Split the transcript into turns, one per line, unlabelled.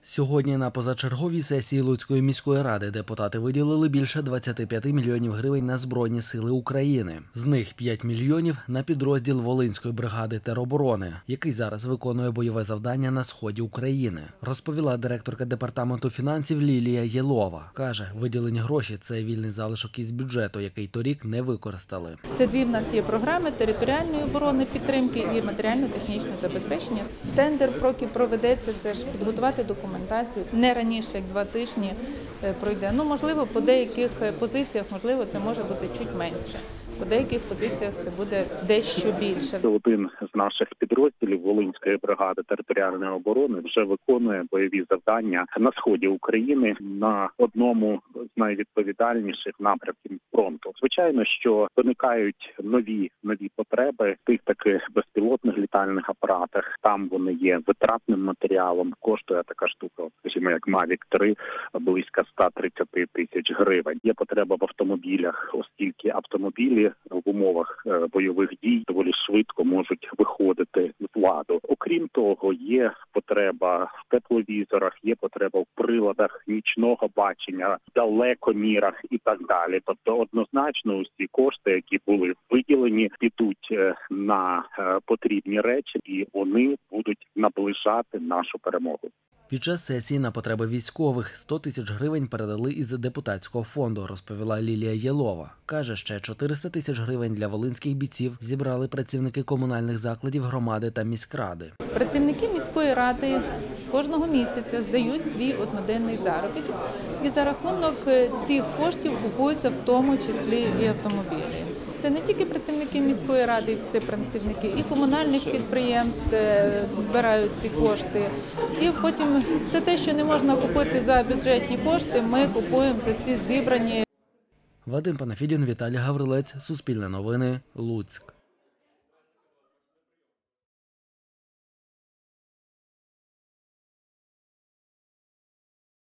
Сьогодні на позачерговій сесії Луцької міської ради депутати виділили більше 25 мільйонів гривень на Збройні сили України. З них 5 мільйонів на підрозділ Волинської бригади тероборони, який зараз виконує бойове завдання на сході України, розповіла директорка департаменту фінансів Лілія Єлова. Каже, виділені гроші – це вільний залишок із бюджету, який торік не використали.
Це дві в нас є програми територіальної оборони, підтримки і матеріально-технічного забезпечення. Тендер поки проведеться, це ж підготувати документацію. Не раніше, як 2 тижні пройде. Можливо, по деяких позиціях, можливо, це може бути чуть менше. По деяких позиціях це буде дещо більше.
Один з наших підрозділів Волинської бригади територіальної оборони вже виконує бойові завдання на сході України на одному з найвідповідальніших напрямків фронту. Звичайно, що виникають нові потреби в тих таких безпілотних літальних апаратах. Там вони є витратним матеріалом. Коштує така штука, скажімо, як Mavic 3, близько 130 тисяч гривень. Є потреба в автомобілях, оскільки автомобілі в умовах бойових дій доволі швидко можуть виходити з ладу. Окрім того, є потреба в тепловізорах, є потреба в приладах нічного бачення, далекомірах і так далі. Тобто однозначно усі кошти, які були виділені, підуть на потрібні речі і вони будуть наближати нашу перемогу.
Під час сесії на потреби військових 100 тисяч гривень передали із депутатського фонду, розповіла Лілія Єлова. Каже, ще 400 тисяч гривень для волинських бійців зібрали працівники комунальних закладів громади та міськради.
Працівники міської ради кожного місяця здають свій одноденний заробіток і за рахунок цих коштів купуються в тому числі і автомобілі. Це не тільки працівники міської ради, це працівники і комунальних підприємств збирають ці кошти. І потім все те, що не можна купити за бюджетні кошти, ми купуємо за ці зібрані.
Вадим Панафідін, Віталій Гаврилець, Суспільне новини, Луцьк.